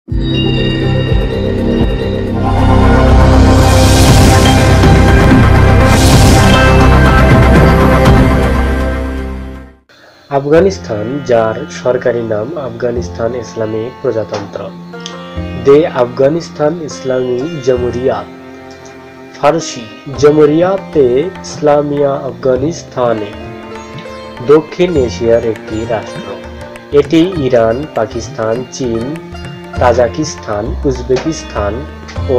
আফগানিস্তান, যার সরকারি নাম আফগানিস্তান ইসলামী প্রজাতন্ত্র, দে আফগানিস্তান ইসলামী জমহুরিয়াত, ফার্সি জমহুরিয়াতে ইসলামিয়া আফগানিস্তানে দক্ষিণ এশিয়ার একটি রাষ্ট্র। এটি ইরান, পাকিস্তান, চীন, তাজিকিস্তান, উজবেকিস্তান ও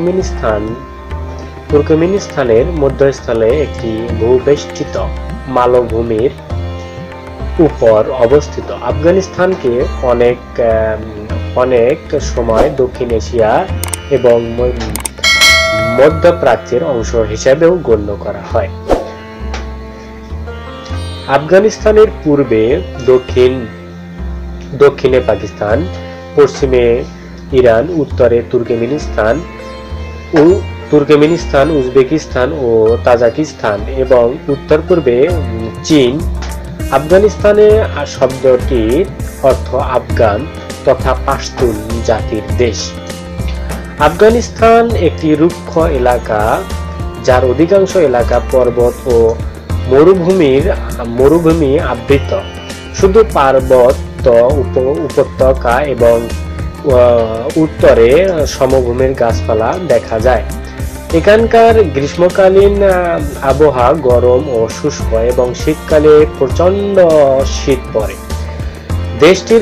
তুর্কমেনিস্তানের মধ্যস্থলে একটি ভূবেষ্টিত মালভূমির উপর অবস্থিত। আফগানিস্তানকে অনেক সময় দক্ষিণ এশিয়া এবং মধ্যপ্রাচ্যের অংশ হিসেবেও গণ্য করা হয়। আফগানিস্তানের পূর্বে দক্ষিণে পাকিস্তান, পশ্চিমে ইরান, উত্তরে তুর্কমেনিস্তান, উজবেকিস্তান ও তাজিকিস্তান এবং উত্তর পূর্বে চীন। আফগানিস্তানে শব্দটির অর্থ আফগান তথা পাশতুন জাতির দেশ। আফগানিস্তান একটি রুক্ষ এলাকা, যার অধিকাংশ এলাকা পর্বত ও মরুভূমি আবৃত। শুধু পার্বত্য উপত্যকা এবং উত্তরে সমভূমির গাছপালা দেখা যায়। এখানকার গ্রীষ্মকালীন আবহাওয়া গরম ও শুষ্ক এবং শীতকালে প্রচন্ড শীত পড়ে। দেশটির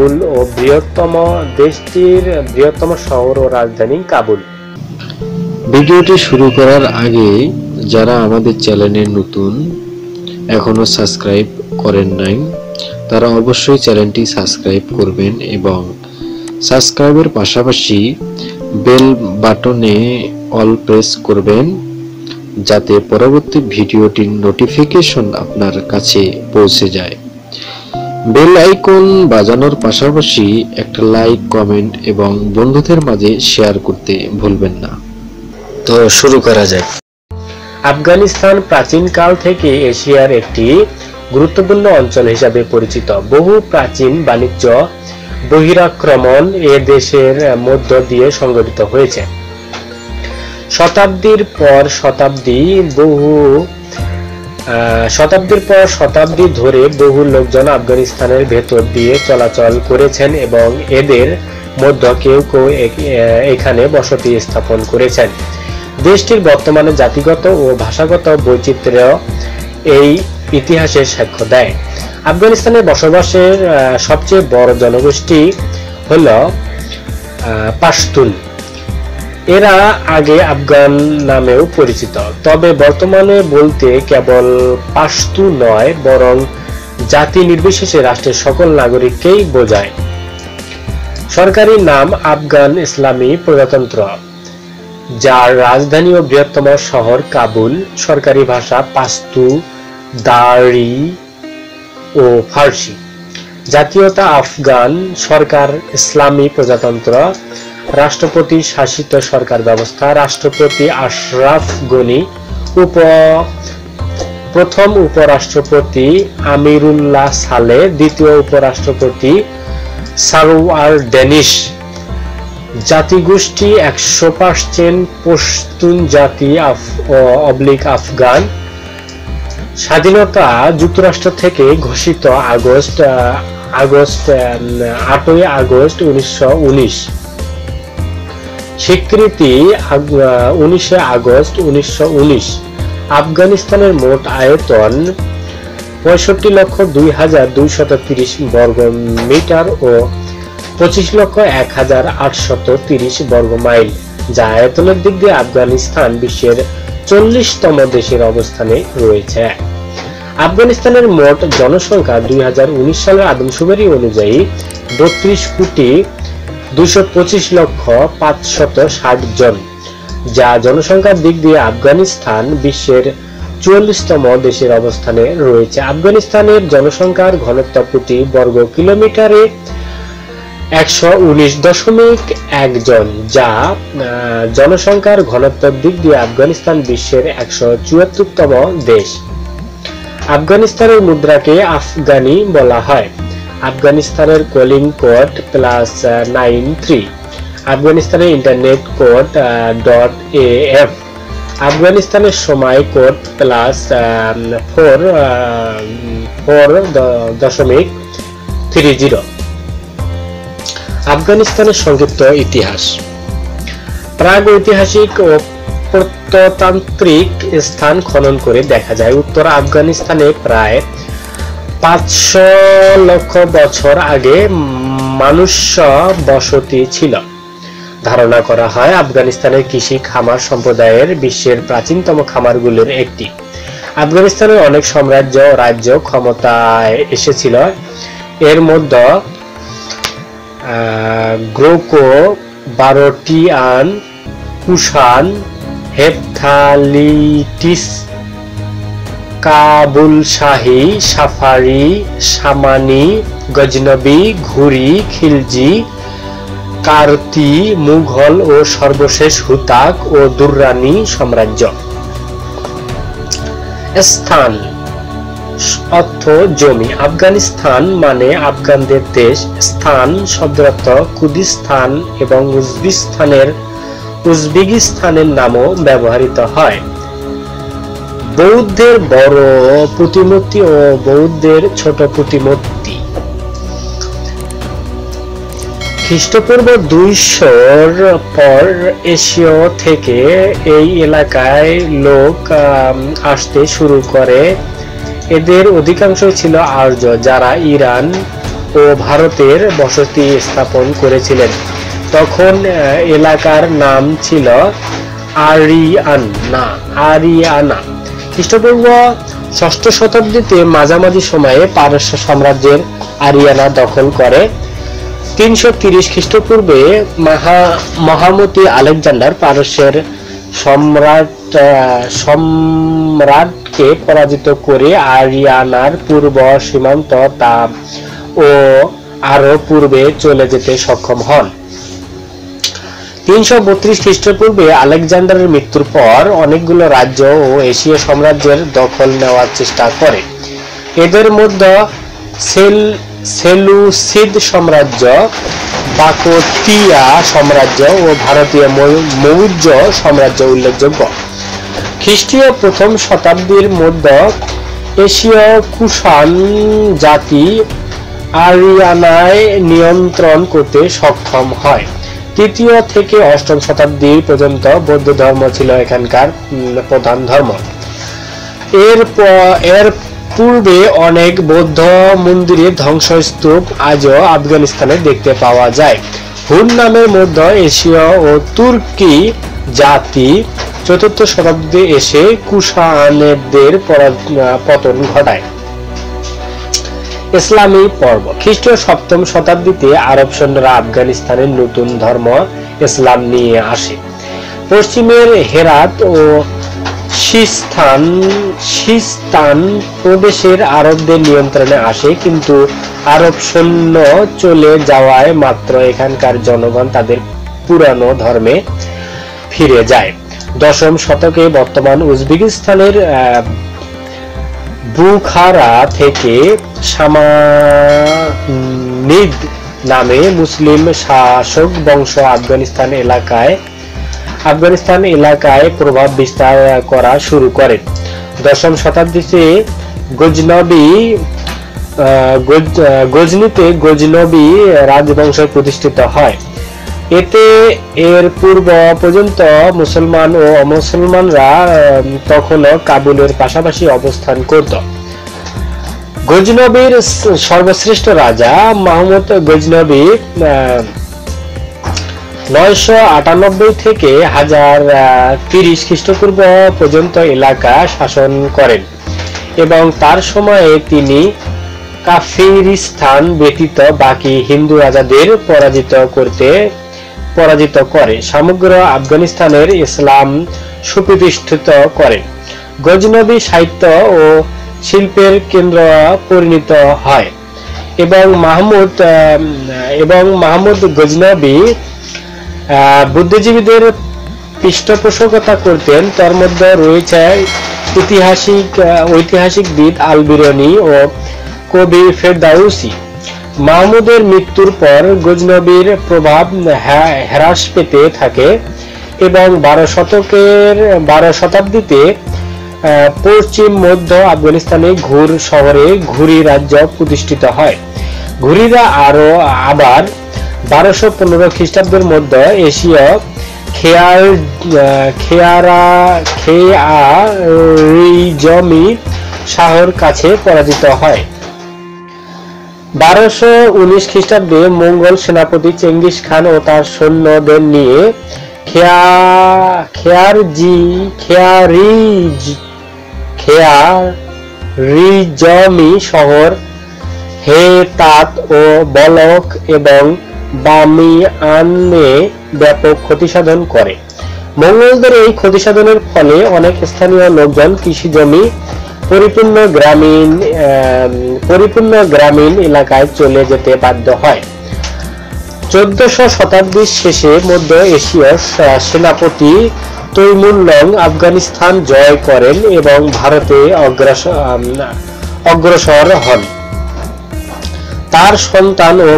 বৃহত্তম শহর ও রাজধানী কাবুল। ভিডিওটি শুরু করার আগে যারা আমাদের চ্যানেলে নতুন, এখনো সাবস্ক্রাইব করেন নাই, তারা অবশ্যই চ্যানেলটি সাবস্ক্রাইব করবেন এবং সাবস্ক্রাইবের পাশাপাশি বেল বাটনে অল প্রেস করবেন, যাতে পরবর্তী ভিডিওটির নোটিফিকেশন আপনার কাছে পৌঁছে যায়। বেল আইকন বাজানোর পাশাপাশি একটা লাইক, কমেন্ট এবং বন্ধুদের মাঝে শেয়ার করতে ভুলবেন না। তো শুরু করা যায়। আফগানিস্তান প্রাচীনকাল থেকে এশিয়ার একটি গুরুত্বপূর্ণ অঞ্চল হিসাবে পরিচিত। বহু প্রাচীন বাণিজ্য বহিরাক্রমণ এ দেশের মধ্য দিয়ে সংগঠিত হয়েছে। শতাব্দীর পর শতাব্দী ধরে বহু লোকজন আফগানিস্তানের ভেতর দিয়ে চলাচল করেছেন এবং এদের মধ্যে কেউ কেউ এখানে বসতি স্থাপন করেছেন। দেশটির বর্তমানে জাতিগত ও ভাষাগত বৈচিত্র্য এই ইতিহাসের সাক্ষ্য দেয়। আফগানিস্তানে বসবাসের সবচেয়ে বড় জনগোষ্ঠী হল পাশতুন। এরা আগে আফগান নামেও পরিচিত, তবে বর্তমানে বলতে কেবল পাশতু নয়, বরং জাতি নির্বিশেষে রাষ্ট্রের সকল নাগরিককেই বোঝায়। সরকারি নাম আফগান ইসলামী প্রজাতন্ত্র, যার রাজধানী ও বৃহত্তম শহর কাবুল। সরকারি ভাষা পাশতু, দারি ও ফার্সি। জাতীয়তা আফগান। সরকার ইসলামী প্রজাতন্ত্র। রাষ্ট্রপতি শাসিত সরকার ব্যবস্থা। রাষ্ট্রপতি আশরাফ গনি। প্রথম উপরাষ্ট্রপতি আমিরুল্লাহ সালেহ। দ্বিতীয় উপরাষ্ট্রপতি সারওয়ার ডেনিশ। জাতিগোষ্ঠী 100% পশতুন জাতি আফগান। স্বাধীনতা যুক্তরাষ্ট্র থেকে ঘোষিত 8ই আগস্ট 1919। স্বীকৃতি 19 আগস্ট 1919। আফগানিস্তানের মোট আয়তন 65,02,230 বর্গ মিটার ও 25,01,830 বর্গ মাইল, যা আয়তনের দিক দিয়ে আফগানিস্তান বিশ্বের 40তম দেশের অবস্থানে রয়েছে। আফগানিস্তানের মোট জনসংখ্যা 2019 সালের আদমশুমারি অনুযায়ী 32,225,560 জন, যা জনসংখ্যার দিক দিয়ে আফগানিস্তান বিশ্বের 44তম দেশের অবস্থানে রয়েছে। আফগানিস্তানের জনসংখ্যার ঘনত্ব প্রতি বর্গ কিলোমিটারে 119.1 জন, যা জনসংখ্যার ঘনত্বের দিক দিয়ে আফগানিস্তান বিশ্বের 174তম দেশ। আফগানিস্তানের মুদ্রাকে আফগানি বলা হয়। আফগানিস্তানের কলিং কোড +93, আফগানিস্তানের ইন্টারনেট কোড .af, আফগানিস্তানের সময় কোড +4.30। আফগানিস্তানের সংক্ষিপ্ত ইতিহাস। প্রাগৈতিহাসিক ও প্রত্নতান্ত্রিক স্থান খনন করে দেখা যায় উত্তর আফগানিস্তানে প্রায় 500 লক্ষ বছর আগে মানুষ বসতি ছিল। ধারণা করা হয় আফগানিস্তানের কৃষি খামার সম্প্রদায়ের বিশ্বের প্রাচীনতম খামারগুলির একটি। আফগানিস্তানের অনেক সাম্রাজ্য ও রাজ্য ক্ষমতায় এসেছিল। এর মধ্যে গ্রোকো, বারোটিয়ান, কুষাণ, হেপথালিটিস, কাবুল শাহী, সাফারি, সামানি, গজনবি, ঘুরি, খিলজি, কারতি, মুঘল ও সর্বশেষ হুতাক ও দুররানি সাম্রাজ্য। স্থান অর্থ জমি। আফগানিস্তান মানে আফগানদের দেশ। স্থান শব্দের অর্থ কুর্দিস্তান এবং উজবেকিস্তানের নামও ব্যবহৃত হয়। বৌদ্ধের বড় প্রতিমূর্তি ও বৌদ্ধের ছোট প্রতিমূর্তি। খ্রিস্টপূর্ব 200-র পর এশিয়া থেকে এই এলাকায় লোক আসতে শুরু করে। এদের অধিকাংশই ছিল আর্য, যারা ইরান ও ভারতের বসতি স্থাপন করেছিলেন। তখন এলাকার নাম ছিল আরিয়ানা। খ্রিস্টপূর্ব 6ষ্ঠ শতাব্দীতে মাঝামাঝি সময়ে পারস্য সাম্রাজ্যের আরিয়ানা দখল করে। 330 খ্রিস্টপূর্বে মহামতি আলেকজান্ডার পারস্যের সম্রাটকে পরাজিত করে আরিয়ানার পূর্ব সীমান্ত ও আরো পূর্বে চলে যেতে সক্ষম হন। 332 খ্রিস্টপূর্বে আলেকজান্ডারের মৃত্যুর পর অনেকগুলো রাজ্য ও এশীয় সাম্রাজ্যের দখল নেওয়ার চেষ্টা করে। এদের মধ্যে সেলুসিড সাম্রাজ্য, বাকটিয়া সাম্রাজ্য ও ভারতীয় মৌর্য সাম্রাজ্য উল্লেখযোগ্য। খ্রিস্টীয় প্রথম শতাব্দীর মধ্যে এশীয় কুষাণ জাতি আরিয়ানায় নিয়ন্ত্রণ করতে সক্ষম হয়। 3য় থেকে 8ম শতাব্দী পর্যন্ত বৌদ্ধ ধর্ম ছিল এখানকার প্রধান ধর্ম। এর পূর্বে অনেক বৌদ্ধ মন্দিরের ধ্বংসস্তূপ আজও আফগানিস্তানে দেখতে পাওয়া যায়। হুন নামের মধ্য এশীয় ও তুর্কি জাতি 4র্থ শতাব্দীতে এসে কুষাণদের পতন ঘটায়। ইসলামী পর্ব। খ্রিস্টীয় 7ম শতাব্দীতে আরব সৈন্যরা আফগানিস্তানের নতুন ধর্ম ইসলাম নিয়ে আসে। পশ্চিমের হেরাত ও সিস্তান প্রদেশের আরবদের নিয়ন্ত্রণে আসে, কিন্তু আরব সৈন্য চলে যাওয়ায় মাত্র এখানকার জনগণ তাদের পুরানো ধর্মে ফিরে যায়। 10ম শতকে বর্তমান উজবেকিস্তানের বুখারা থেকে সামানিদ নামে মুসলিম শাসক বংশ আফগানিস্তান এলাকায় প্রভাব বিস্তার করা শুরু করে। 10ম শতাব্দীতে গজনিতে গজনবি রাজবংশ প্রতিষ্ঠিত হয়। এর পূর্ব পর্যন্ত মুসলমান ও অমুসলমানরা তখনও কাবুলের পাশাপাশি অবস্থান করত। গজনবির সর্বশ্রেষ্ঠ রাজা মাহমুদ গজনবি 998 থেকে 1030 খ্রিস্টপূর্ব পর্যন্ত এলাকা শাসন করেন এবং তার সময়ে তিনি কাফিরিস্তান ব্যতীত বাকি হিন্দু রাজাদের পরাজিত করে সমগ্র আফগানিস্তানের ইসলাম সুপ্রতিষ্ঠিত করেন। গজনবি সাহিত্য ও শিল্পের কেন্দ্র পরিণত হয় এবং মাহমুদ গজনবি বুদ্ধিজীবীদের পৃষ্ঠপোষকতা করতেন। তার মধ্যে রয়েছে ঐতিহাসিকবিদ আল বিরুনি ও কবি ফেরদাউসি। মাহমুদের মৃত্যুর পর গজনবির প্রভাব হ্রাস পেতে থাকে এবং 12 শতাব্দীতে পশ্চিম মধ্য আফগানিস্তানে ঘুর শহরে ঘুরি রাজ্য প্রতিষ্ঠিত হয়। ঘুরিরা আবার 1215 খ্রিস্টাব্দের মধ্যে এশীয় খেয়ারিজমি শাহর কাছে পরাজিত হয়। 1219 খ্রিস্টাব্দে মঙ্গল সেনাপতি চেঙ্গিস খান ও তার সৈন্যদের নিয়ে খেয়ারিজমি শহর হেতাত ও বলক এবং বামিয়ানে ব্যাপক ক্ষতিসাধন করে। মঙ্গলদের এই ক্ষতিসাধনের ফলে অনেক স্থানীয় লোকজন কৃষি জমি পরিপূর্ণ গ্রামীণ এলাকায় চলে যেতে বাধ্য হয়। 1400 শতাব্দীর শেষে মধ্য এশীয় সেনাপতি তৈমুর আফগানিস্তান জয় করেন এবং ভারতে অগ্রসর হন। তার সন্তান ও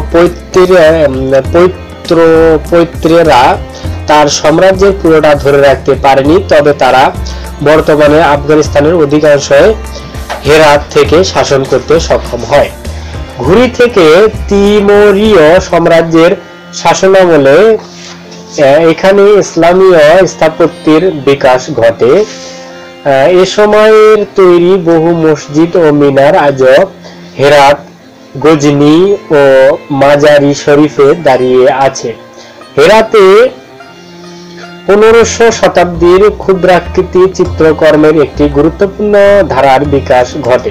পৌত্রেরা তার সাম্রাজ্যের পুরোটা ধরে রাখতে পারেনি, তবে তারা বর্তমানে আফগানিস্তানের অধিকাংশ হেরাত থেকে শাসন করতে সক্ষম হয়। ঘুরি থেকে তিমুরীয় সাম্রাজ্যের শাসনামলে এখানে ইসলামীয় স্থাপত্যের বিকাশ ঘটে। এ সময়ের তৈরি বহু মসজিদ ও মিনার আজও হেরাত, গজনি ও মাজারি শরীফে দাঁড়িয়ে আছে। হেরাতে 1500 শতাব্দীর ক্ষুদ্রাকৃতি চিত্রকর্মের একটি গুরুত্বপূর্ণ ধারার বিকাশ ঘটে।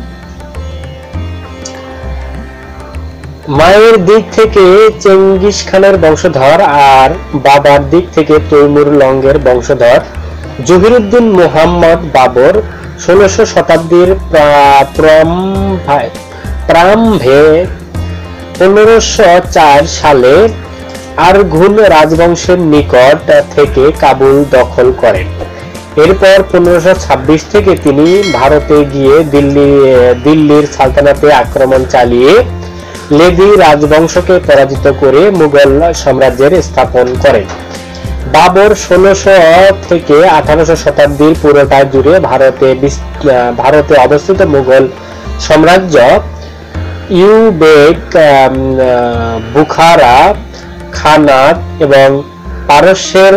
মায়ের দিক থেকে চেঙ্গিস খানের বংশধর আর বাবার দিক থেকে তৈমুর লংয়ের বংশধর জহিরুদ্দিন মুহাম্মদ বাবর 1600 শতাব্দীর প্রারম্ভে 1504 সালে আরঘুন রাজবংশের নিকট থেকে কাবুল দখল করেন। এরপর 1526 থেকে তিনি ভারতে গিয়ে দিল্লির সালতানাতে আক্রমণ চালিয়ে লেদি রাজবংশকে পরাজিত করে মুঘল সাম্রাজ্যের স্থাপন করেন। বাবর 1600 থেকে 1800 শতাব্দীর পুরোটা জুড়ে ভারতে অবস্থিত মুঘল সাম্রাজ্য ইউবেক, বুখারা খানাত এবং পারস্যের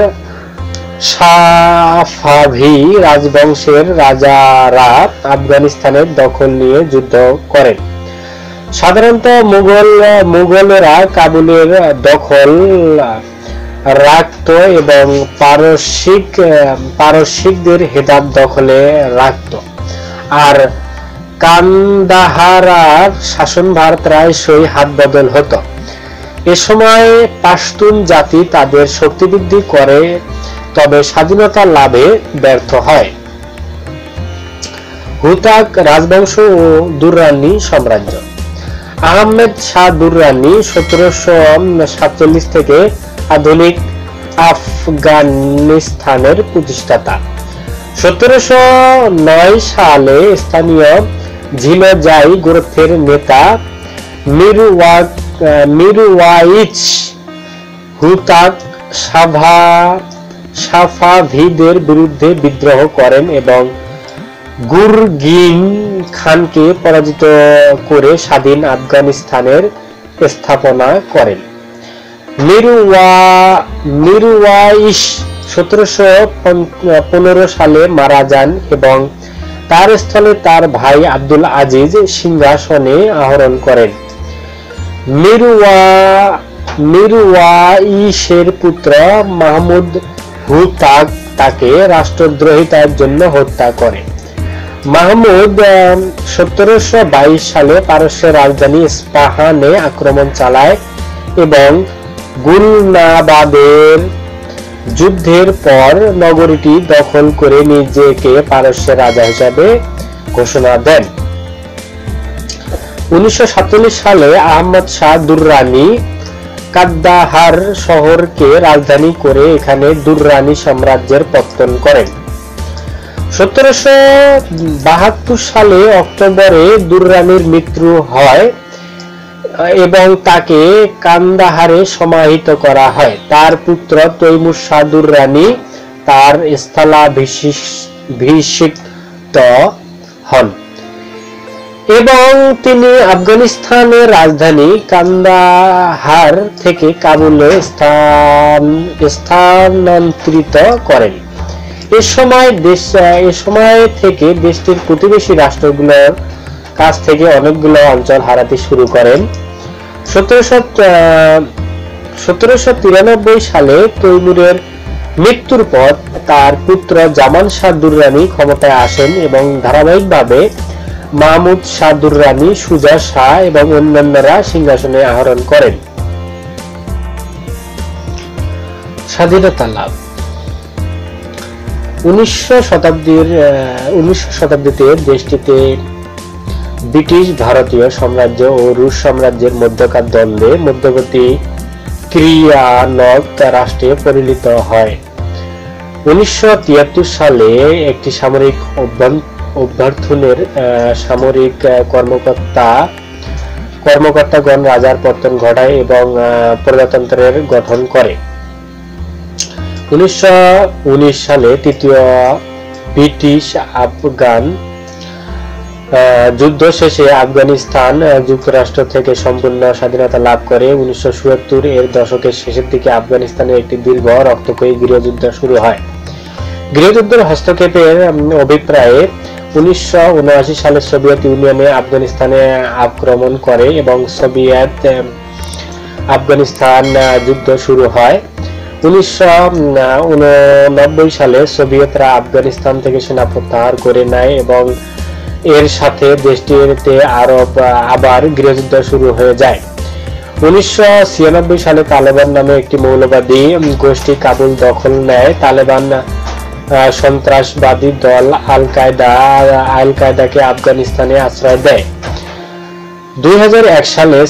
সাফাভি রাজবংশের রাজারা আফগানিস্তানের দখল নিয়ে যুদ্ধ করেন। সাধারণত মুঘলরা কাবুলের দখল রাখত এবং পারসিকদের হেদাত দখলে রাখত, আর কান্দাহারার শাসনভার প্রায়শই হাত বদল হতো। এ সময় পাশতুন জাতি তাদের শক্তি বৃদ্ধি করে, তবে স্বাধীনতা লাভে ব্যর্থ হয়। হুতাক রাজবংশ ও দুররানি সাম্রাজ্য। আহমেদ শাহ দুররানি 1747 থেকে আধুনিক আফগানিস্তানের প্রতিষ্ঠাতা। 1709 সালে স্থানীয় ঝিলজাই গোত্রের নেতা মিরওয়াইজ হুতাক সাফাভিদের বিরুদ্ধে বিদ্রোহ করেন এবং গুরগিন খানকে পরাজিত করে স্বাধীন আফগানিস্তানের স্থাপনা করেন। মিরওয়াইজ 1715 সালে মারা যান এবং তার স্থলে তার ভাই আব্দুল আজিজ সিংহাসনে আরোহণ করেন। মিরওয়াইশের পুত্র মাহমুদ হুতাক তাকে রাষ্ট্রদ্রোহিতার জন্য হত্যা করে। মাহমুদ 1722 সালে পারস্যের রাজধানী ইস্পাহানে আক্রমণ চালায় এবং গুলনাবাদের যুদ্ধের পর নগরীটি দখল করে নিজেকে পারস্যের রাজা হিসাবে ঘোষণা দেন। 1947 সালে আহমদ শাহ দুররানি কান্দাহার শহরকে রাজধানী করে এখানে দুররানি সাম্রাজ্যের পতন করেন। 1772 সালে অক্টোবরে দুররানির মৃত্যু হয়। এবং তাকে কান্দাহারে সমাহিত করা হয়। তার পুত্র তৈমুর শাহ দুররানি তার স্থলাভিষিক্ত হন এবং তিনি আফগানিস্তানের রাজধানী কান্দাহার থেকে কাবুলে স্থানান্তরিত করেন। এ সময় থেকে দেশটির প্রতিবেশী রাষ্ট্রগুলোর কাছ থেকে অনেকগুলো অঞ্চল হারাতে শুরু করেন। 1793 সালে তৈমুরের মৃত্যুর পর তার পুত্র জামান শাহ দুররানি ক্ষমতায় আসেন এবং ধারাবাহিকভাবে মাহমুদ শাহ দুররানি, সুজা শাহ এবং অন্যান্যরা সিংহাসনে আরোহণ করেন। স্বাধীনতা লাভ। 19 শতাব্দীতে দেশটিতে ব্রিটিশ ভারতীয় সাম্রাজ্য ও রুশ সাম্রাজ্যের মধ্যকার দ্বন্দ্বে মধ্যবর্তী ক্রিয়ানক রাষ্ট্রে পরিণত হয়। 1973 সালে একটি সামরিক অভ্যর্থনের সামরিক কর্মকর্তাগণ রাজার পতন ঘটায় এবং প্রজাতন্ত্রের গঠন করে। 1919 সালে তৃতীয় ব্রিটিশ আফগান যুদ্ধ শেষে আফগানিস্তান যুক্তরাষ্ট্র থেকে সম্পূর্ণ স্বাধীনতা লাভ করে। 1977 এর দশকের শেষের দিকে আফগানিস্তানে একটি দীর্ঘ রক্তক্ষয়ী গৃহযুদ্ধ শুরু হয়। গৃহযুদ্ধের হস্তক্ষেপের অভিপ্রায়ে 1979 সালে সোভিয়েত ইউনিয়নে আফগানিস্তানে আক্রমণ করে এবং সোভিয়েত আফগানিস্তান যুদ্ধ শুরু হয়। 1989 সালে সোভিয়েতরা আফগানিস্তান থেকে সেনা প্রত্যাহার করে নেয় এবং এর সাথে দেশটিতে আবার গৃহযুদ্ধ শুরু হয়ে যায়। 1996 সালে তালেবান নামে একটি মৌলবাদী গোষ্ঠী কাবুল দখল নেয়। তালেবান সন্ত্রাসবাদী দল আল কায়দাকে আফগানিস্তানে আশ্রয় দেয়। 2001 সালের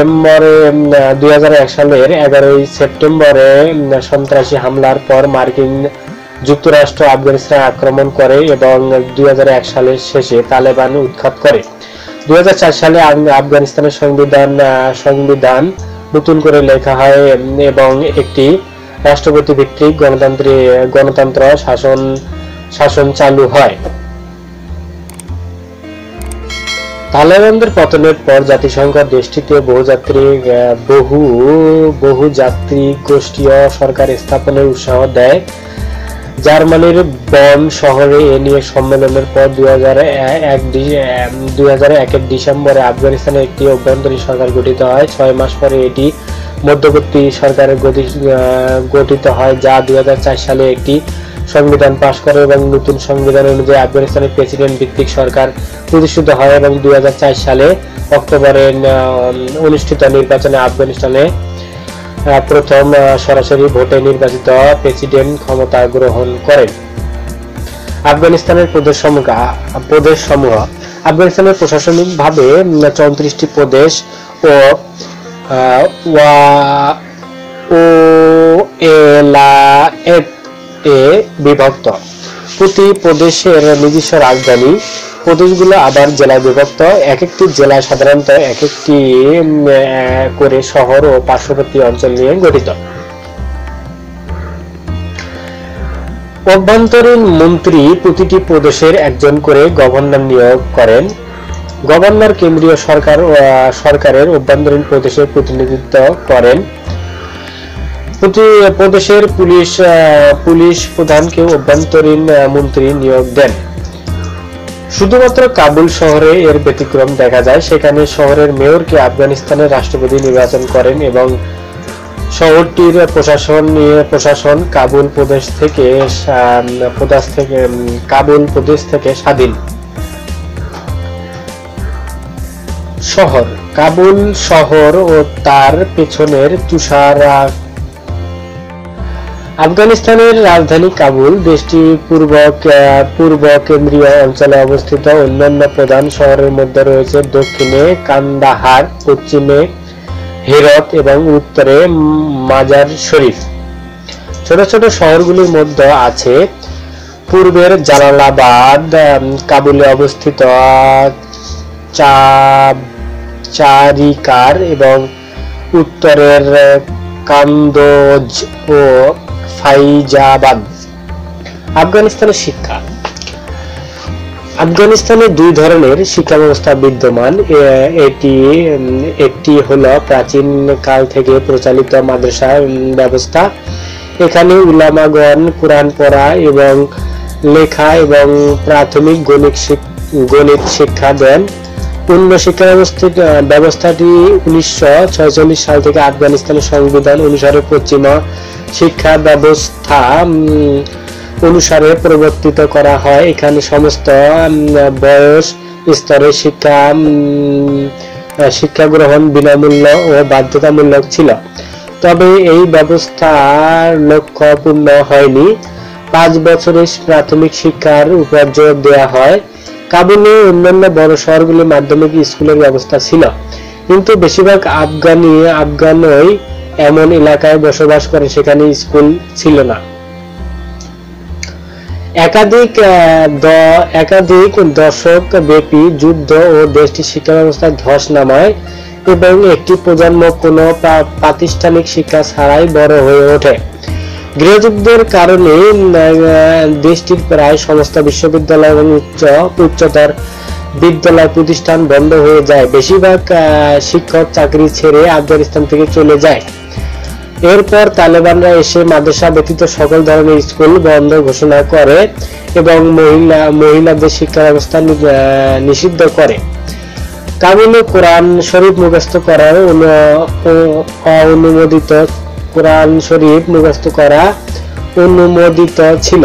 11 সেপ্টেম্বরে সন্ত্রাসী হামলার পর মার্কিন যুক্তরাষ্ট্র আফগানিস্তানে আক্রমণ করে এবং 2001 সালের শেষে তালেবান উৎখাত করে। 2004 সালে আফগানিস্তানের সংবিধান নতুন করে লেখা হয় এবং একটি রাষ্ট্রপতি ভিত্তিক গণতন্ত্র শাসন চালু হয়। তালেবানদের পতনের পর জাতিসংঘ দেশটিতে বহুযাত্রী গোষ্ঠীয় সরকার স্থাপনের উৎসাহ দেয়। জার্মানির বন শহরে এ নিয়ে সম্মেলনের পর 2001 ডিসেম্বরে আফগানিস্তানে একটি অভ্যন্তরীণ সরকার গঠিত হয়। 6 মাস পরে এটি মধ্যবর্তী সরকারের গঠিত হয়, যা 2004 সালে একটি সংবিধান পাশ করে এবং নতুন সংবিধান অনুযায়ী আফগানিস্তানের প্রেসিডেন্ট ভিত্তিক সরকার প্রতিষ্ঠিত হয় এবং 2004 সালে অক্টোবরে অনুষ্ঠিত নির্বাচনে আফগানিস্তানে প্রথম সরাসরি ভোটে নির্বাচিত প্রেসিডেন্ট ক্ষমতা গ্রহণ করেন। আফগানিস্তানের প্রদেশসমূহ আফগানিস্তানের প্রশাসনিকভাবে 34টি প্রদেশ ও ওয়েলায়েতে বিভক্ত। প্রতি প্রদেশের নিজস্ব রাজধানী। প্রদেশগুলো আবার জেলায় বিভক্ত। এক একটি জেলা সাধারণত এক একটি করে শহর ও পার্শ্ববর্তী অঞ্চল নিয়ে গঠিত। অভ্যন্তরীণ মন্ত্রী প্রতিটি প্রদেশের একজন করে গভর্নর নিয়োগ করেন। গভর্নর কেন্দ্রীয় সরকারের অভ্যন্তরীণ প্রদেশের প্রতিনিধিত্ব করেন। প্রতি প্রদেশের পুলিশ প্রধানকে অভ্যন্তরীণ মন্ত্রী নিয়োগ দেন। শুধুমাত্র কাবুল শহরে এর ব্যতিক্রম দেখা যায়। সেখানে শহরের মেয়রকে আফগানিস্তানের রাষ্ট্রপতি নির্বাচন করেন এবং শহরটির প্রশাসন কাবুল প্রদেশ থেকে স্বাধীন। শহর কাবুল শহর ও তার পেছনের আফগানিস্তানের রাজধানী কাবুল। দেশটি পূর্ব কেন্দ্রীয় অঞ্চলে অবস্থিত। অন্যান্য প্রধান শহরের মধ্যে রয়েছে দক্ষিণে কান্দাহার, পশ্চিমে হেরত এবং উত্তরে মাজার শরীফ। ছোট ছোট শহরগুলির মধ্যে আছে পূর্বের জালালাবাদ, কাবুলে অবস্থিত চারিকার এবং উত্তরের কান্দোজ ও ফাইজাবাদ। আফগানিস্তানের শিক্ষা। আফগানিস্তানে দুই ধরনের শিক্ষা ব্যবস্থা বিদ্যমান। একটি হলো প্রাচীন কাল থেকে প্রচলিত মাদ্রাসা ব্যবস্থা। এখানে উলামাগণ কোরআন পড়া এবং লেখা এবং প্রাথমিক গণিত শিক্ষা দেন। পূর্ণ শিক্ষা ব্যবস্থাটি 1946 সাল থেকে আফগানিস্তানের সংবিধান অনুসারে পশ্চিমা শিক্ষা ব্যবস্থা অনুসারে পরিবর্তিত করা হয়। এখানে সমস্ত বয়স স্তরে শিক্ষা গ্রহণ বিনামূল্য ও বাধ্যতামূলক ছিল। তবে এই ব্যবস্থার লক্ষ্য পূর্ণ হয়নি। 5 বছরের প্রাথমিক শিক্ষার উপর জোর দেওয়া হয়। কাবুলে অন্যান্য বড় শহরগুলির মাধ্যমিক স্কুলের ব্যবস্থা ছিল, কিন্তু বেশিরভাগ আফগানই এমন এলাকায় বসবাস করে সেখানে স্কুল ছিল না। একাধিক দশক ব্যাপী যুদ্ধ ও দেশটির শিক্ষা ব্যবস্থায় ধস নামায় এবং একটি প্রজন্ম কোনো প্রাতিষ্ঠানিক শিক্ষা ছাড়াই বড় হয়ে ওঠে। গৃহযুদ্ধের কারণে দেশটির প্রায় সমস্ত বিশ্ববিদ্যালয় এবং উচ্চতর বিদ্যালয় প্রতিষ্ঠান বন্ধ হয়ে যায়। বেশিরভাগ শিক্ষক চাকরি ছেড়ে আফগানিস্তান থেকে চলে যায়। এরপর তালেবানরা এসে মাদ্রাসা ব্যতীত সকল ধরনের স্কুল বন্ধ ঘোষণা করে এবং মহিলাদের শিক্ষা ব্যবস্থা নিষিদ্ধ করে। কাবুলে কোরআন শরীফ মুখস্থ করার অনুমোদিত ছিল।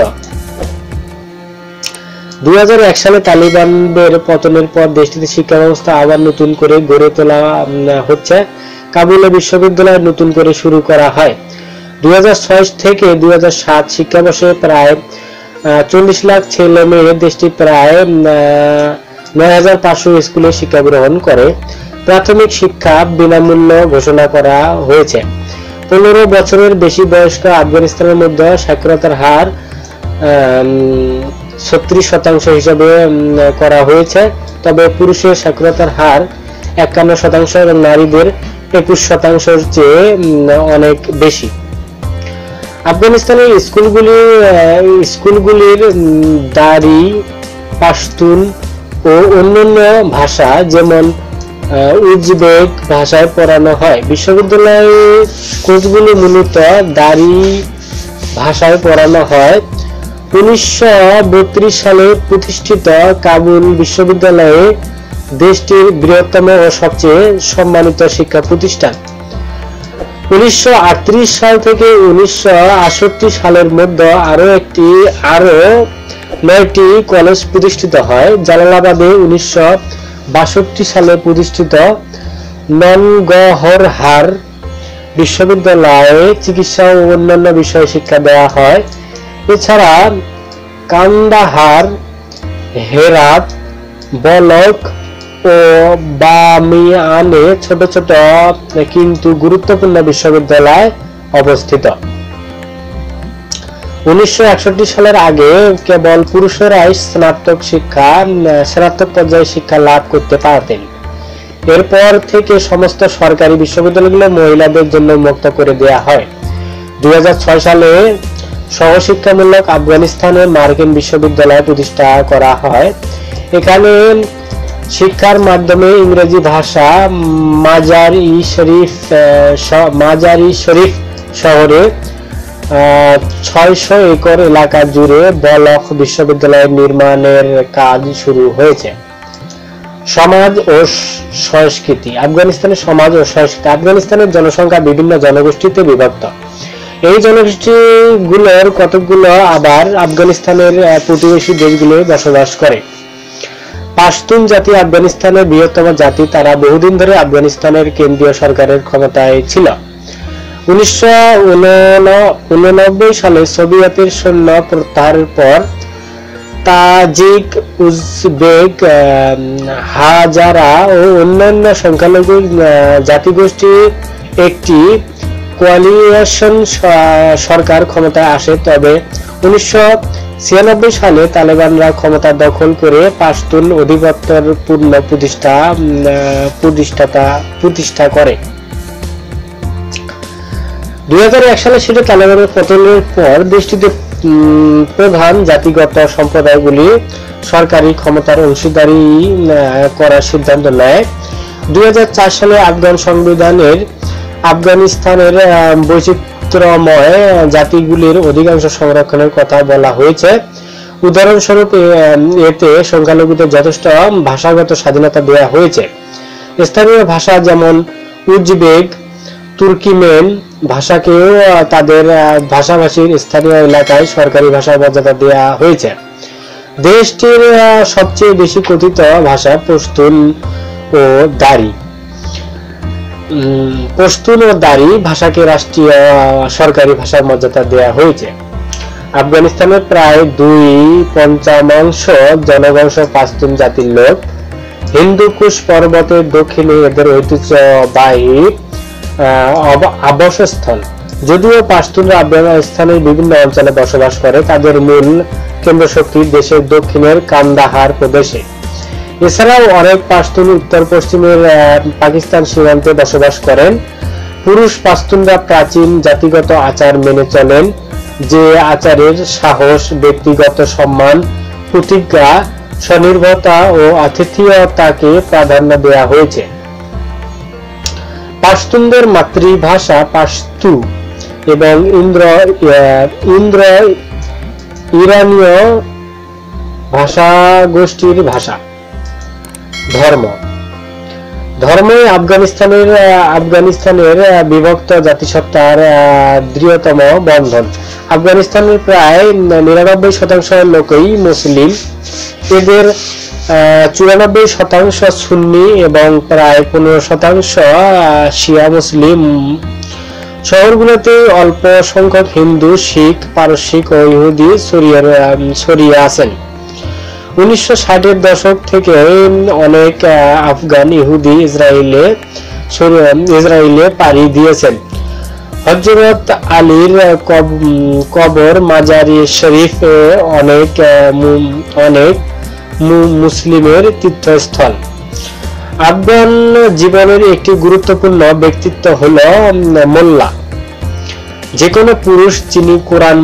2001 সালে তালিবানদের পতনের পর দেশটিতে শিক্ষা ব্যবস্থা আবার নতুন করে গড়ে তোলা হচ্ছে। কাবুলে বিশ্ববিদ্যালয় নতুন করে শুরু করা হয়। 2006 থেকে 2007 শিক্ষাবর্ষে প্রায় 40 লাখ ছেলে মেয়ে দেশটি প্রায় 9500 স্কুলে শিক্ষা গ্রহণ করে। প্রাথমিক শিক্ষা বিনামূল্য ঘোষণা করা হয়েছে। 15 বছরের বেশি বয়স্ক আফগানিস্তানের মধ্যে সাক্ষরতার হার 36% হিসাবে করা হয়েছে, তবে পুরুষের সাক্ষরতার হার 51% এবং নারীদের 21%-এর চেয়ে অনেক বেশি। আফগানিস্তানের স্কুলগুলির দারি, পাশতুন ও অন্যান্য ভাষা যেমন উজবেক ভাষায় পড়ানো হয়। বিশ্ববিদ্যালয়ের কোর্সগুলি মূলত দারি ভাষায় পড়ানো হয়। 1932 সালে প্রতিষ্ঠিত কাবুল বিশ্ববিদ্যালয়ে দেশটির বৃহত্তম ও সবচেয়ে সম্মানিত শিক্ষা প্রতিষ্ঠান। 1938 সাল থেকে 1968 সালের মধ্যে আরো 9টি কলেজ প্রতিষ্ঠিত হয়। জালালাবাদে 1962 সালে প্রতিষ্ঠিত ননগহরহার বিশ্ববিদ্যালয়ে চিকিৎসা ও অন্যান্য বিষয়ে শিক্ষা দেওয়া হয়। এছাড়া কান্দাহার, হেরাত, বলক ও বামিয়ানে ছোট ছোট কিন্তু গুরুত্বপূর্ণ বিশ্ববিদ্যালয় অবস্থিত। 1961 সালের আগে কেবল পুরুষেরাই স্নাতক পর্যায়ে শিক্ষা লাভ করতে পারতেন। এরপর থেকে সমস্ত সরকারি বিশ্ববিদ্যালয়গুলো মহিলাদের জন্য মুক্ত করে দেওয়া হয়। 2006 সালে সহশিক্ষামূলক আফগানিস্তানে মার্কিন বিশ্ববিদ্যালয় প্রতিষ্ঠা করা হয়। এখানে শিক্ষার মাধ্যমে ইংরেজি ভাষা মাজারি শরীফ শহরে 600 একর এলাকা জুড়ে বলক বিশ্ববিদ্যালয় নির্মাণের কাজ শুরু হয়েছে। সমাজ ও সংস্কৃতি। আফগানিস্তানের সমাজ ও সংস্কৃতি। আফগানিস্তানের জনসংখ্যা বিভিন্ন জনগোষ্ঠীতে বিভক্ত। এই জনগোষ্ঠীগুলোর কতকগুলো আবার আফগানিস্তানের প্রতিবেশী দেশগুলোয় বসবাস করে। পাশতুন জাতি আফগানিস্তানের বৃহত্তম জাতি। তারা বহুদিন ধরে আফগানিস্তানের কেন্দ্রীয় সরকারের ক্ষমতায় ছিল। 1989 সালে সোভিয়েতের সৈন্য প্রত্যাহারের পর তাজিক, উজবেক, হাজারা ও অন্যান্য সংখ্যালঘু জাতিগোষ্ঠীর একটি কোয়ালিশন সরকার ক্ষমতায় আসে। তবে 1996 সালে তালেবানরা ক্ষমতা দখল করে পাশতুন অধিপত্যের পূর্ণ প্রতিষ্ঠা করে। 2001 সালে সেটা তালেবানের পতনের পর দেশটিতে প্রধান জাতিগত সম্প্রদায়গুলি সরকারি ক্ষমতার অংশীদারি করার সিদ্ধান্ত নেয়। 2004 সালে আফগান সংবিধানের আফগানিস্তানের বৈচিত্র্যময় জাতিগুলির অধিকাংশ সংরক্ষণের কথা বলা হয়েছে। উদাহরণস্বরূপ এতে সংখ্যালঘুদের যথেষ্ট ভাষাগত স্বাধীনতা দেওয়া হয়েছে। স্থানীয় ভাষা যেমন উজবেক, তুর্কিমেন ভাষাকেও তাদের ভাষাভাষীর স্থানীয় এলাকায় সরকারি ভাষার মর্যাদা দেওয়া হয়েছে। দেশটির সবচেয়ে বেশি কথিত ভাষা পশতুন ও দারি। পশতুন ও দারি ভাষাকে রাষ্ট্রীয় সরকারি ভাষার মর্যাদা দেওয়া হয়েছে। আফগানিস্তানের প্রায় 2/5 জনবংশ পাশতুন জাতির লোক। হিন্দুকুশ পর্বতের দক্ষিণে এদের ঐতিহ্যবাহী আবাসস্থল। যদিও পাশতুনরা আফগানিস্তানের বিভিন্ন অঞ্চলে বসবাস করে, তাদের মূল কেন্দ্রশক্তি দেশের দক্ষিণের কান্দাহার প্রদেশে। এছাড়াও অনেক পাশতুন উত্তর পশ্চিমের পাকিস্তান সীমান্তে বসবাস করেন। পুরুষ পাশতুনরা প্রাচীন জাতিগত আচার মেনে চলেন, যে আচারের সাহস, ব্যক্তিগত সম্মান, প্রতিজ্ঞা, স্বনির্ভরতা ও আতিথেয়তাকে প্রাধান্য দেওয়া হয়েছে। পাশতুনদের মাতৃভাষা পাশতু এবং ইরানীয় ভাষাগোষ্ঠীর ভাষা। ধর্মই আফগানিস্তানের বিভক্ত জাতিসত্তার দৃঢ়তম বন্ধন। আফগানিস্তানের প্রায় 99% লোকই মুসলিম। এদের 94% সুন্নি এবং প্রায় 15% শিয়া মুসলিম। শহরগুলোতে অল্প সংখ্যক হিন্দু, শিখ, পারসিক ও ইহুদি ছড়িয়ে আছেন। 1960-এর দশক থেকে অনেক আফগান ইহুদি ইসরায়েলে পাড়ি দিয়েছেন। হযরত আলীর কবর, মাজারি শরীফ অনেক মুসলিমের তীর্থস্থল। আফগান জীবনের একটি গুরুত্বপূর্ণ ব্যক্তিত্ব হলো মোল্লা। যে কোনো পুরুষ যিনি কোরআন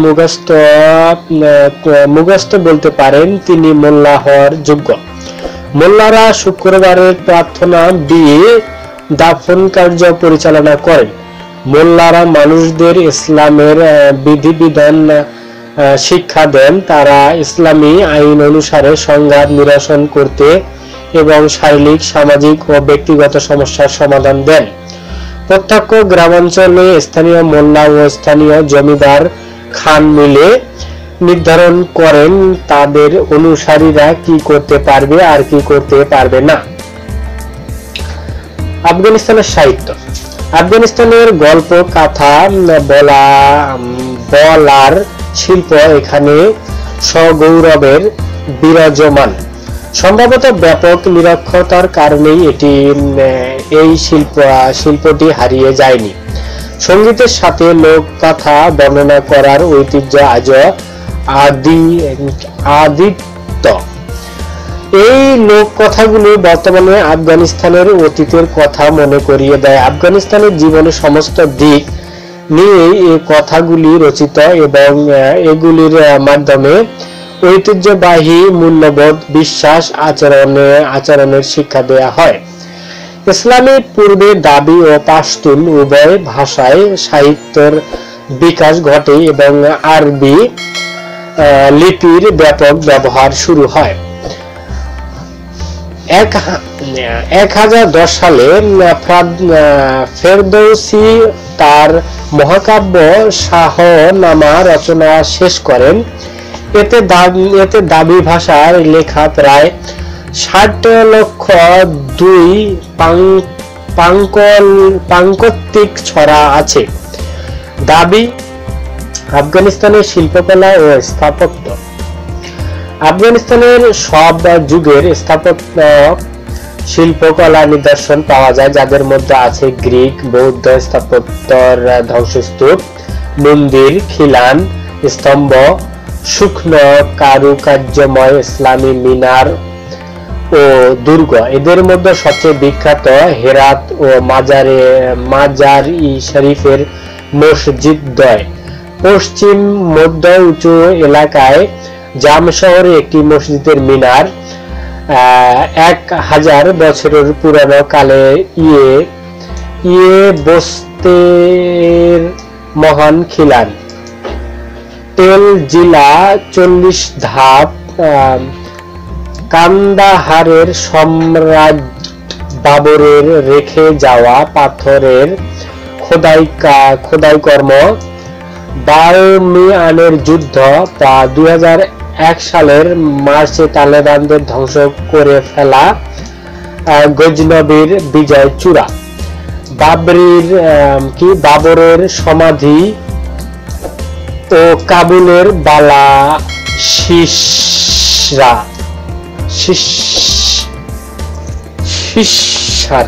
মুখস্থ বলতে পারেন, তিনি মোল্লা হওয়ার যোগ্য। মোল্লারা শুক্রবারের প্রার্থনা দিয়ে দাফন কার্য পরিচালনা করেন। মোল্লারা মানুষদের ইসলামের বিধিবিধান শিক্ষা দেন। তারা ইসলামী আইন অনুসারে সংঘাত নিরসন করতে এবং শারীরিক, সামাজিক ও ব্যক্তিগত সমস্যার সমাধান দেন। প্রত্যক্ষ গ্রামাঞ্চলে স্থানীয় মোল্লা ও স্থানীয় জমিদার খান মিলে নির্ধারণ করেন তাদের অনুসারীরা কি করতে পারবে আর কি করতে পারবে না। আফগানিস্তানের সাহিত্য। আফগানিস্তানের গল্প, কথা বলার শিল্প এখানে সগৌরবের বিরাজমান। সম্ভবত ব্যাপক নিরক্ষরতার কারণেই এই শিল্পটি হারিয়ে যায়নি। সঙ্গীতের সাথে লোককথা বর্ণনা করার ঐতিহ্য আজও আদিত্য। এই লোককথাগুলো বর্তমানে আফগানিস্তানের অতীতের কথা মনে করিয়ে দেয়। আফগানিস্তানের জীবনের সমস্ত দিক নিয়ে এই কথাগুলি রচিত এবং এগুলির মাধ্যমে ঐতিহ্যবাহী মূল্যবোধ, বিশ্বাস, আচরণের শিক্ষা দেয়া হয়। ইসলামের পূর্বে দাবি ও পাশতুন উভয় ভাষায় সাহিত্যের বিকাশ ঘটে এবং আরবি লিপির ব্যাপক ব্যবহার শুরু হয়। 1010 সালে ফেরদৌসি তার মহাকাব্য শাহনামা রচনা শেষ করেন। এতে দাবি ভাষার লেখা প্রায় 60,02,000 পাঙ্কতিক ছড়া আছে। দাবি আফগানিস্তানের শিল্পকলা ও স্থাপত্য। আফগানিস্তানের সব যুগের স্থাপত্য শিল্পকলা নিদর্শন পাওয়া যায়, যাদের মধ্যে আছে গ্রিক, বৌদ্ধ স্থাপত্যের ধ্বংসস্তূপ, মন্দির, খিলান, স্তম্ভ, শুকনো কারুকার্যময় ইসলামী মিনার ও দুর্গ। এদের মধ্যে সবচেয়ে বিখ্যাত হেরাত ও মাজার-ই শরীফের মসজিদদ্বয়। পশ্চিম মধ্য উঁচু এলাকায় জাম শহরে একটি মসজিদের মিনার 1000 বছরের পুরানো কালে বস্তের মহান খিলান। তেল জিলা 40 ধাপ। কান্দাহারের সম্রাট বাবরের রেখে যাওয়া পাথরের খোদাইকর্ম। বাল্মিয়ানের যুদ্ধ, তা 2001 সালের মার্চে তালেবানদের ধ্বংস করে ফেলা গজনবির বিজয় চূড়া। বাবরের সমাধি ও কাবুলের বালা শিশার।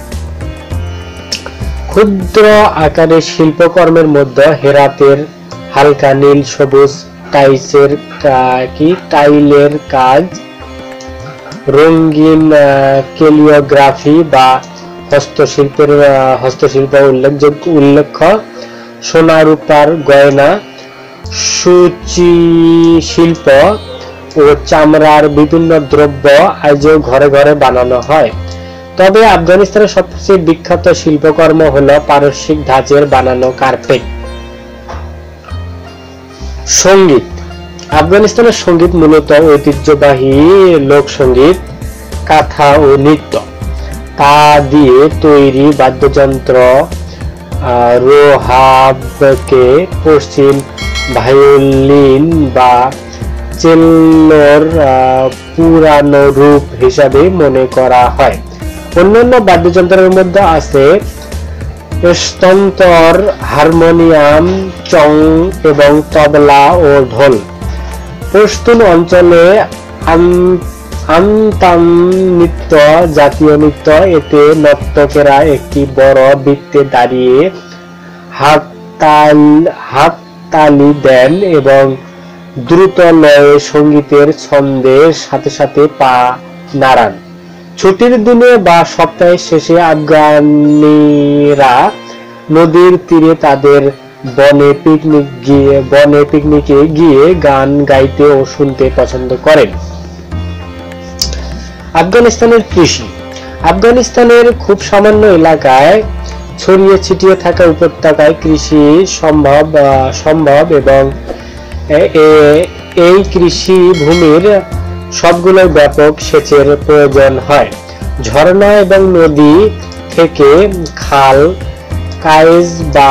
ক্ষুদ্র আকারের শিল্পকর্মের মধ্যে হেরাতের হালকা নীল সবুজ টাইলের কাজ, রঙিন ক্যালিওগ্রাফি বা হস্তশিল্প উল্লেখ্য। সোনা রূপার গয়না, সূচি শিল্প ও চামড়ার বিভিন্ন দ্রব্য আজও ঘরে ঘরে বানানো হয়। তবে আফগানিস্তানের সবচেয়ে বিখ্যাত শিল্পকর্ম হলো পারস্যিক ধাঁচের বানানো কার্পেট। সঙ্গীত। আফগানিস্তানের সঙ্গীত মূলত ঐতিহ্যবাহী লোকসঙ্গীত, কাথা ও নৃত্য। তা দিয়ে তৈরি বাদ্যযন্ত্র রোহাবকে পশ্চিম ভায়োলিন বা চেল্লোর পুরানো রূপ হিসাবে মনে করা হয়। অন্যান্য বাদ্যযন্ত্রের মধ্যে আছে স্তন্তর, হারমোনিয়াম, চং এবং তবলা ও ঢোল। পশতুন অঞ্চলে আনতান নৃত্য জাতীয় নৃত্য। এতে নর্তকেরা একটি বড় বৃত্তে দাঁড়িয়ে হাততালি দেন এবং দ্রুত লয়ে সঙ্গীতের ছন্দের সাথে সাথে পা নাড়ান। ছুটির দিনে বা সপ্তাহের শেষে আফগানিরা নদীর তীরে তাদের বনে পিকনিকে গিয়ে গান গাইতে ও শুনতে পছন্দ করেন। আফগানিস্তানের কৃষি। আফগানিস্তানের খুব সামান্য এলাকায় ছড়িয়ে ছিটিয়ে থাকা উপত্যকায় কৃষি সম্ভব এবং এই কৃষি ভূমির সবগুলোই ব্যাপক সেচের প্রয়োজন হয়। ঝর্ণা এবং নদী থেকে খাল, কায়েজ বা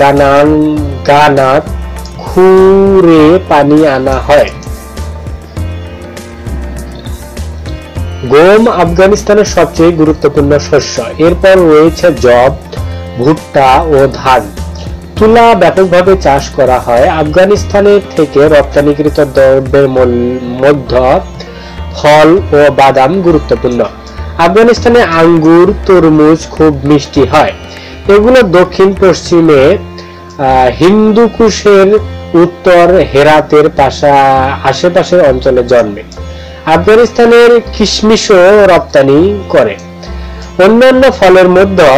গানাত খুঁড়ে পানি আনা হয়। গম আফগানিস্তানের সবচেয়ে গুরুত্বপূর্ণ শস্য। এরপর রয়েছে যব, ভুট্টা ও ধান। তুলা ব্যাপকভাবে চাষ করা হয়। আফগানিস্তানের থেকে রপ্তানিকৃত দ্রব্যের মধ্যে ফল ও বাদাম গুরুত্বপূর্ণ। আফগানিস্তানে আঙ্গুর, তরমুজ খুব মিষ্টি হয়। এগুলো দক্ষিণ পশ্চিমে হিন্দুকুশের উত্তর হেরাতের আশেপাশের অঞ্চলে জন্মে। আফগানিস্তানের কিশমিশও রপ্তানি করে। অন্যান্য ফলের মধ্যে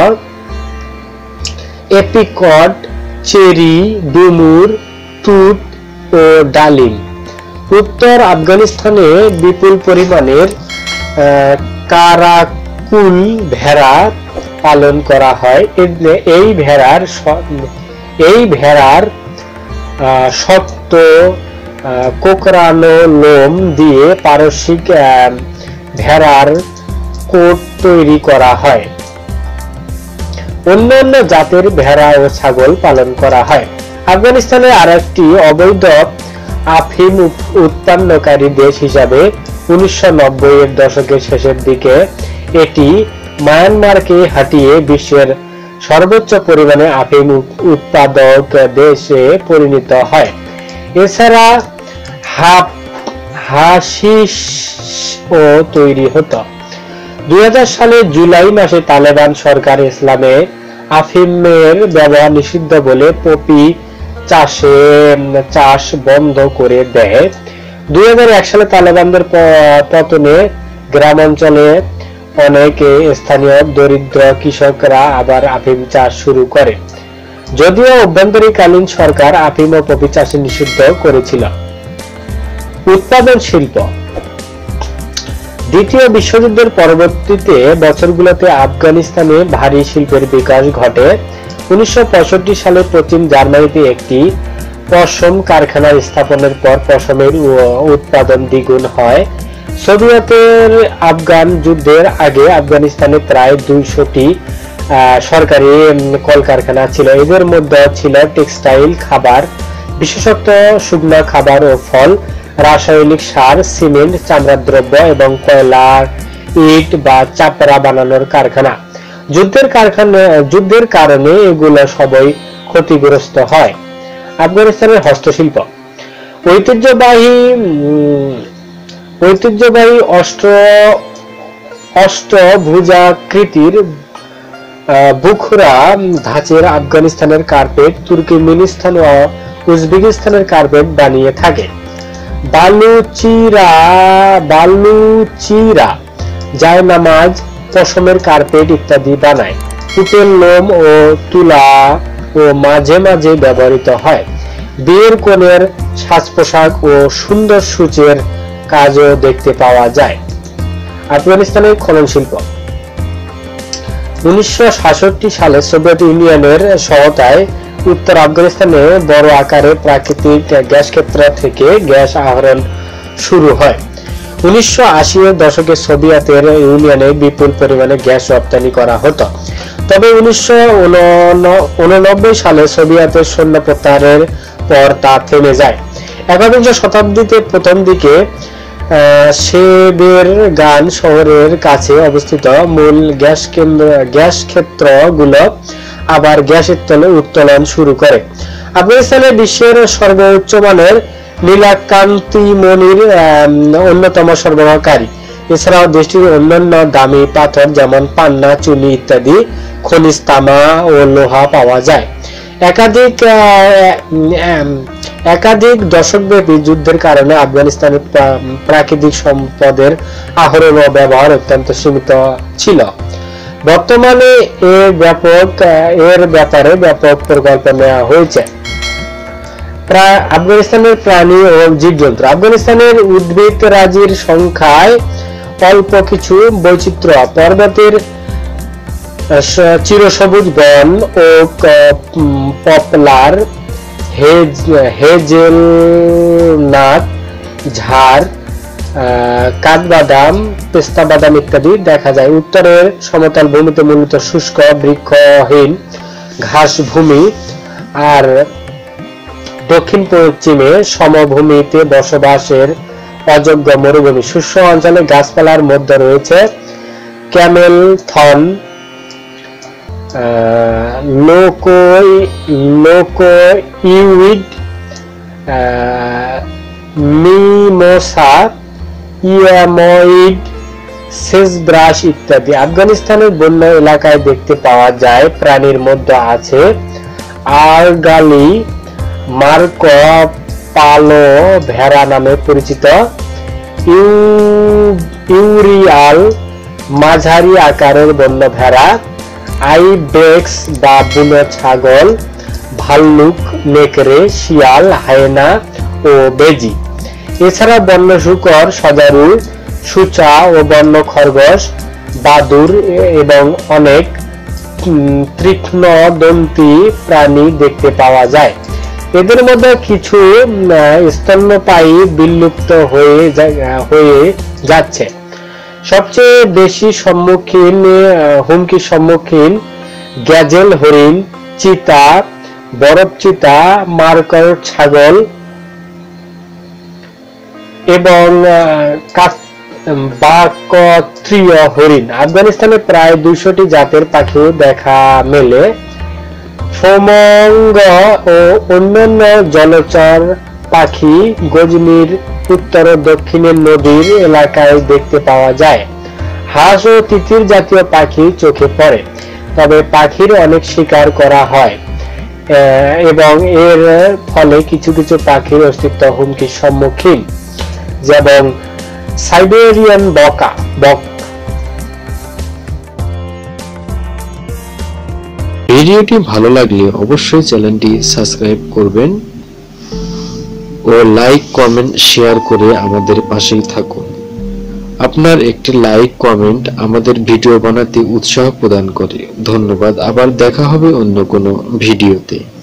এপ্রিকট, চেরি, ডুমুর, তুত ও ডালিম। উত্তর আফগানিস্তানে বিপুল পরিমাণের কারাকুল ভেড়া পালন করা হয়। এই ভেড়ার শক্ত কোকড়ানো লোম দিয়ে পারস্যিক ভেড়ার কোট তৈরি করা হয়। অন্যান্য জাতের ভেড়া ও ছাগল পালন করা হয়। আফগানিস্তানের আরেকটি অবৈধ আফিম উৎপন্নকারী দেশ হিসাবে 1990 এর দশকের শেষের দিকে এটি মায়ানমারকে হাঁটিয়ে বিশ্বের সর্বোচ্চ পরিমাণে আফিম উৎপাদক দেশে পরিণত হয়। এছাড়া হাশিশ ও তৈরি হতো। 2000 সালের জুলাই মাসে তালেবান সরকার ইসলামে আফিমের ব্যবহার নিষিদ্ধ বলে পপি চাষ বন্ধ করে দেয়। 2001 সালে তালেবানদের পতনে গ্রামাঞ্চলে অনেক স্থানীয় দরিদ্র কৃষকরা আবার আফিম চাষ শুরু করে, যদিও অভ্যন্তরীণকালীন সরকার আফিম ও পপি চাষ নিষিদ্ধ করেছিল। উৎপাদন শিল্প। দ্বিতীয় বিশ্বযুদ্ধের পরবর্তীতে বছরগুলোতে আফগানিস্তানে ভারী শিল্পের বিকাশ ঘটে। 1965 সালে পশ্চিম জার্মানিতে একটি পশম কারখানা স্থাপনের পর পশমের উৎপাদন দ্বিগুণ হয়। সোভিয়েতের আফগান যুদ্ধের আগে আফগানিস্তানে প্রায় 200টি সরকারি কলকারখানা ছিল। এদের মধ্যে ছিল টেক্সটাইল, খাবার, বিশেষত শুকনো খাবার ও ফল, রাসায়নিক সার, সিমেন্ট, চামড়ার দ্রব্য এবং কয়লা, ইট বা চাপড়া বানানোর কারখানা। যুদ্ধের কারণে এগুলো সবই ক্ষতিগ্রস্ত হয়। আফগানিস্তানের হস্তশিল্প। ঐতিহ্যবাহী অষ্টভুজাকৃতির বুখরা ধাঁচের আফগানিস্তানের কার্পেট তুর্কমেনিস্তান ও উজবেকিস্তানের কার্পেট বানিয়ে থাকে। বালুচিরা জায়নামাজ, পশমের কার্পেট ইত্যাদি বানায়। উটের লোম ও তুলা ও মাঝে মাঝে ব্যবহৃত হয়। বিয়ের কনের সাজ পোশাক ও সুন্দর সূচের কাজও দেখতে পাওয়া যায়। আফগানিস্তানের খনন শিল্প। 1966 সালে সোভিয়েত ইউনিয়নের সহায়তায় উত্তর আফগানিস্তানে বড় আকারের প্রাকৃতিক গ্যাস ক্ষেত্র থেকে গ্যাস আহরণ শুরু হয়। 1980 এর দশকে সোভিয়েত ইউনিয়নে বিপুল পরিমাণে গ্যাস রপ্তানি করা হতো। তবে 1989 সালে সোভিয়েতের সৈন্য প্রত্যাহারের পর তা থেমে যায়। একবিংশ শতাব্দীতে প্রথম দিকে সেবেরগান শহরের কাছে অবস্থিত মূল গ্যাস ক্ষেত্রগুলো আবার গ্যাসের উত্তোলন শুরু করে। আফগানিস্তানে বিশ্বের সর্বোচ্চ মানের নীলাকান্তিমণির অন্যতম সরবরাহকারী। এছাড়াও দেশটির অন্যান্য দামি পাথর যেমন পান্না, চুনি ইত্যাদি খনিজ তামা ও লোহা পাওয়া যায়। একাধিক দশকব্যাপী যুদ্ধের কারণে আফগানিস্তানের প্রাকৃতিক সম্পদের আহরণ ও ব্যবহার অত্যন্ত সীমিত ছিল। বর্তমানে এর ব্যাপারে ব্যাপক পরিকল্পনা নেওয়া হয়েছে। আফগানিস্তানের প্রাণী ও জীবজন্তু। আফগানিস্তানের উদ্ভিদ রাজির সংখ্যায় অল্প কিছু বৈচিত্র্য। পর্বতের চিরসবুজ বন, ওক, পপলার, হেজেলনাট, ঝাড়, কাঠবাদাম, পেস্তা বাদাম ইত্যাদি দেখা যায়। উত্তরের সমতল ভূমিতে মূলত শুষ্ক বৃক্ষহীন ঘাস ভূমি, আর দক্ষিণ পশ্চিমে সমভূমিতে বসবাসের অযোগ্য মরুভূমি। শুষ্ক অঞ্চলে গাছপালার মধ্যে রয়েছে ক্যামেল থর্ন, লোকোইউইড, মিমোসা, ইয়ামোইড, সেজব্রাশ ইত্যাদি। আফগানিস্তানের বন্য এলাকায় দেখতে পাওয়া যায় প্রাণীর মধ্যে আছে আরগালি, মার্কো পালো ভেড়া নামে পরিচিত, ইউরিয়াল মাঝারি আকারের বন্য ভেড়া, আইবেক্স বা বুনো ছাগল, ভাল্লুক, নেকড়ে, শিয়াল, হায়েনা ও বেজি। এছাড়া বন্য শূকর, সজারু, সূচা ও বন্য খরগোশ, বাদুড় এবং অনেক তীক্ষ্ণদন্তী প্রাণী দেখতে পাওয়া যায়। এদের মধ্যে কিছু স্তন্যপায়ী বিলুপ্ত হয়ে যাচ্ছে। সবচেয়ে বেশি হুমকির সম্মুখীন গ্যাজেল হরিণ, চিতা, বরফ চিতা, মার্কার ছাগল এবং বাকত্রীয় হরিণ। আফগানিস্তানে প্রায় 200টি জাতের পাখি দেখা মেলে। ফোমঙ্গ ও অন্যান্য জলচর পাখি গজনির উত্তর ও দক্ষিণের নদীর এলাকায় দেখতে পাওয়া যায়। হাঁস ও তিতির জাতীয় পাখি চোখে পড়ে, তবে পাখির অনেক শিকার করা হয়। এবং এর ফলে কিছু কিছু পাখির অস্তিত্ব হুমকির সম্মুখীন, যেমন সাইবেরিয়ান বক। ভিডিওটি ভালো লাগলে অবশ্যই চ্যানেলটি সাবস্ক্রাইব করবেন ও লাইক, কমেন্ট, শেয়ার করে আমাদের পাশেই থাকুন। আপনার একটি লাইক, কমেন্ট আমাদের ভিডিও বানাতে উৎসাহ প্রদান করে। ধন্যবাদ। আবার দেখা হবে অন্য কোনো ভিডিওতে।